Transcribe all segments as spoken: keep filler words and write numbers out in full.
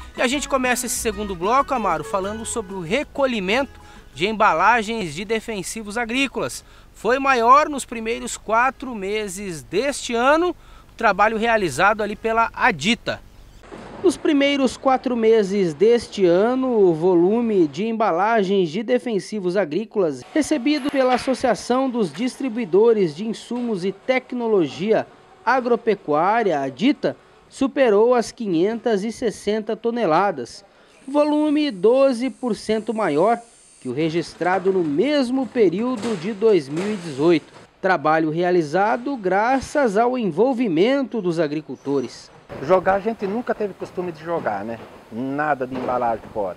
E a gente começa esse segundo bloco, Amaro, falando sobre o recolhimento de embalagens de defensivos agrícolas. Foi maior nos primeiros quatro meses deste ano, o trabalho realizado ali pela Adita. Nos primeiros quatro meses deste ano, o volume de embalagens de defensivos agrícolas recebido pela Associação dos Distribuidores de Insumos e Tecnologia Agropecuária, Adita, superou as quinhentas e sessenta toneladas, volume doze por cento maior que o registrado no mesmo período de dois mil e dezoito. Trabalho realizado graças ao envolvimento dos agricultores. Jogar a gente nunca teve costume de jogar, né? Nada de embalagem fora.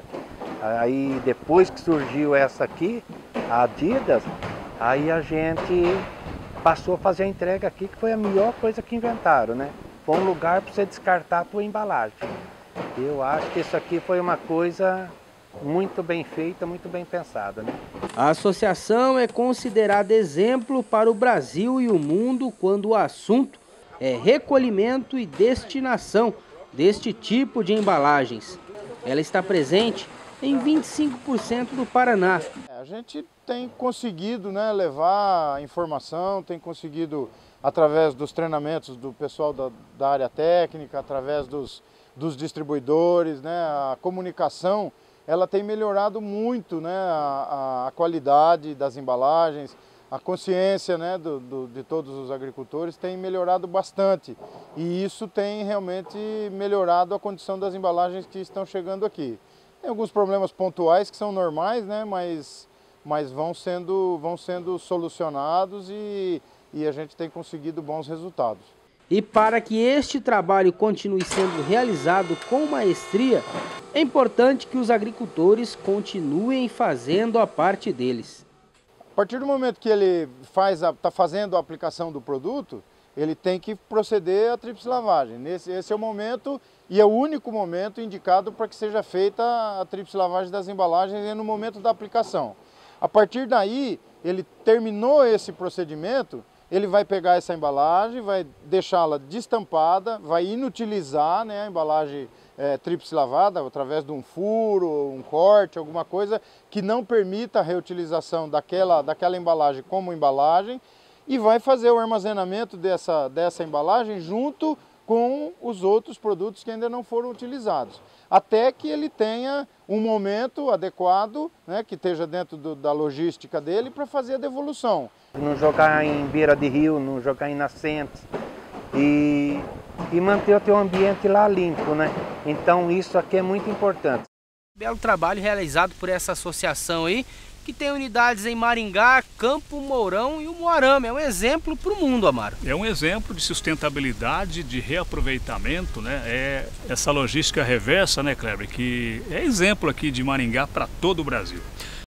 Aí depois que surgiu essa aqui, a Adidas, aí a gente passou a fazer a entrega aqui, que foi a melhor coisa que inventaram, né? Foi um lugar para você descartar a tua embalagem. Eu acho que isso aqui foi uma coisa muito bem feita, muito bem pensada, né? A associação é considerada exemplo para o Brasil e o mundo quando o assunto é recolhimento e destinação deste tipo de embalagens. Ela está presente em vinte e cinco por cento do Paraná. A gente tem conseguido, né, levar informação, tem conseguido, através dos treinamentos do pessoal da, da área técnica, através dos, dos distribuidores, né, a comunicação, ela tem melhorado muito, né, a, a qualidade das embalagens. A consciência, né, do, do, de todos os agricultores tem melhorado bastante e isso tem realmente melhorado a condição das embalagens que estão chegando aqui. Tem alguns problemas pontuais que são normais, né, mas, mas vão, sendo, vão sendo solucionados e, e a gente tem conseguido bons resultados. E para que este trabalho continue sendo realizado com maestria, é importante que os agricultores continuem fazendo a parte deles. A partir do momento que ele está fazendo a aplicação do produto, ele tem que proceder à tríplice lavagem. Nesse, esse é o momento e é o único momento indicado para que seja feita a tríplice lavagem das embalagens, é no momento da aplicação. A partir daí, ele terminou esse procedimento, ele vai pegar essa embalagem, vai deixá-la destampada, vai inutilizar, né, a embalagem é, tríplice lavada através de um furo, um corte, alguma coisa que não permita a reutilização daquela, daquela embalagem como embalagem e vai fazer o armazenamento dessa, dessa embalagem junto com os outros produtos que ainda não foram utilizados, até que ele tenha um momento adequado, né, que esteja dentro do, da logística dele para fazer a devolução. Não jogar em beira de rio, não jogar em nascentes e, e manter o teu ambiente lá limpo, né? Então isso aqui é muito importante. Belo trabalho realizado por essa associação aí, que tem unidades em Maringá, Campo Mourão e o Moarama. É um exemplo para o mundo, Amaro. É um exemplo de sustentabilidade, de reaproveitamento, né? É essa logística reversa, né, Kleber, que é exemplo aqui de Maringá para todo o Brasil.